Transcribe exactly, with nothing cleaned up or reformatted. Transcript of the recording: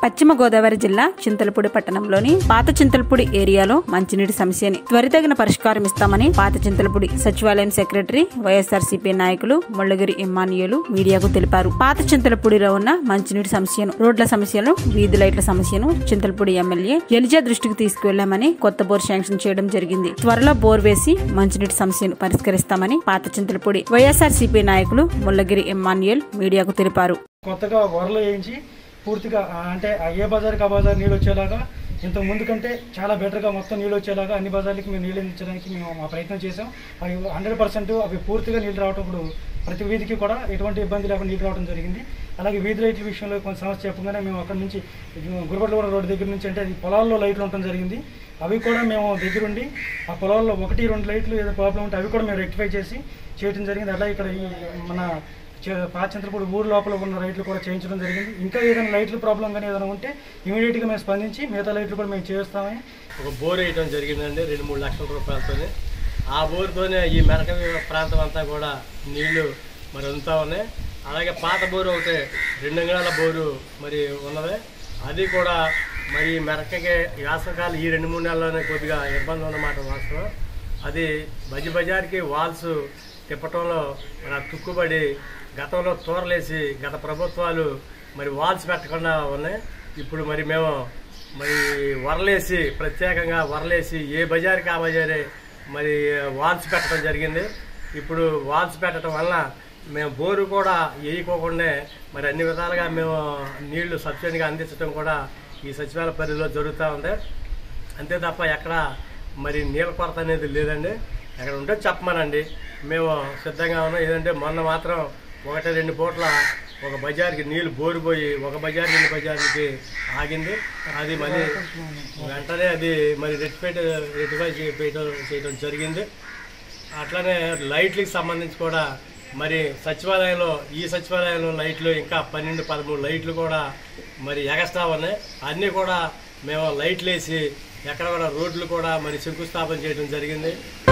పశ్చిమ గోదావరి జిల్లా చింతలపూడి పట్టణంలోని పాత చింతలపూడి ఏరియాలో మంచినీటి సమస్యని త్వరితగిన పరిష్కారం ఇస్తామని పాత చింతలపూడి సచివాలయం సెక్రటరీ వైఎస్ఆర్సీపీ నాయకులు ముల్లగిరి ఎమ్మానియులు మీడియాకు తెలిపారు. పాత చింతలపూడిలో ఉన్న మంచినీటి సమస్యను, రోడ్ల సమస్యను, వీధి లైట్ల సమస్యను చింతలపూడి ఎమ్మెల్యే ఎలిజా దృష్టికి తీసుకువెళ్లామని కొత్త బోర్ శాంక్షన్ చేయడం జరిగింది. త్వరలో బోర్ వేసి మంచినీటి సమస్యను పరిష్కరిస్తామని పాత చింతలపూడి వైఎస్ఆర్సీపీ నాయకులు ముల్లగిరి ఎమ్మానియుల్ మీడియాకు తెలిపారు. కొత్తగా వరలు వేయించి పూర్తిగా అంటే ఏ బజార్కి ఆ బజార్ నీళ్ళు వచ్చేలాగా ఇంతకు ముందు కంటే చాలా బెటర్గా మొత్తం నీళ్ళు వచ్చేలాగా అన్ని బజార్లకి మేము నీళ్ళు అందించడానికి మేము మా ప్రయత్నం చేసాం. అవి హండ్రెడ్ పర్సెంట్ అవి పూర్తిగా నీళ్ళు రావడం, ఇప్పుడు ప్రతి వీధికి కూడా ఎటువంటి ఇబ్బంది లేకుండా నీళ్ళు రావడం జరిగింది. అలాగే వీధి లైట్ల విషయంలో కొంత సమస్య చెప్పగానే మేము అక్కడి నుంచి గురబట్లగూడ రోడ్డు దగ్గర నుంచి అంటే అది పొలాల్లో లైట్లు ఉండటం జరిగింది. అవి కూడా మేము దగ్గరుండి ఆ పొలాల్లో ఒకటి రెండు లైట్లు ఏదో ప్రాబ్లం ఉంటే అవి కూడా మేము రెక్టిఫై చేసి చేయడం జరిగింది. అలాగే ఇక్కడ ఈ మన పాత చింతలపూడి ఊరు లోపల ఉన్న లైట్లు కూడా చేయించడం జరిగింది. ఇంకా ఏదైనా లైట్ల ప్రాబ్లం కానీ ఏదైనా ఉంటే ఇమీడియట్గా మేము స్పందించి మిగతా లైట్లు కూడా మేము చేస్తామని ఒక బోర్ వేయడం జరిగిందండి రెండు మూడు లక్షల రూపాయలతోనే. ఆ బోరుతోనే ఈ మెరక ప్రాంతం అంతా కూడా నీళ్లు మరి అందుతా ఉన్నాయి. అలాగే పాత బోరు ఒకటే రెండు అంగళాల బోరు మరి ఉన్నది, అది కూడా మరి మెరకకి వేసవకాలం ఈ రెండు మూడు నెలల్లోనే కొద్దిగా ఇబ్బంది ఉన్నమాట వాస్తవం. అది బజి బజార్కి వాల్స్ తిప్పటంలో మరి తుక్కుబడి గతంలో తోరలేసి గత ప్రభుత్వాలు మరి వాల్స్ పెట్టకుండా ఉన్నాయి. ఇప్పుడు మరి మేము మరి వరలేసి ప్రత్యేకంగా వరలేసి ఏ బజార్కి ఆ బజారే మరి వాల్స్ పెట్టడం జరిగింది. ఇప్పుడు వాల్స్ పెట్టడం వల్ల మేము బోరు కూడా వేయకోకుండా మరి అన్ని విధాలుగా మేము నీళ్లు సబ్సిడీగా అందించడం కూడా ఈ సచివాలయ పరిధిలో జరుగుతూ ఉంది. అంతే తప్ప ఎక్కడ మరి నీళ్ళ కొరత అనేది లేదండి. ఎక్కడ ఉంటే చెప్పమనండి, మేము సిద్ధంగా ఉన్నాం. ఏదంటే మొన్న మాత్రం ఒకటి రెండు పూట్ల ఒక బజార్కి నీళ్లు బోరిపోయి ఒక బజార్ రెండు బజార్కి ఆగింది. అది మళ్ళీ వెంటనే అది మరి రెక్టిఫై రెక్టిఫై చేయడం చేయడం జరిగింది. అట్లనే లైట్లకి సంబంధించి కూడా మరి సచివాలయంలో ఈ సచివాలయంలో లైట్లు ఇంకా పన్నెండు పదమూడు లైట్లు కూడా మరి ఎగస్ట్రా ఉన్నాయి. అన్నీ కూడా మేము లైట్లు వేసి ఎక్కడ కూడా రోడ్లు కూడా మరి శంకుస్థాపన చేయడం జరిగింది.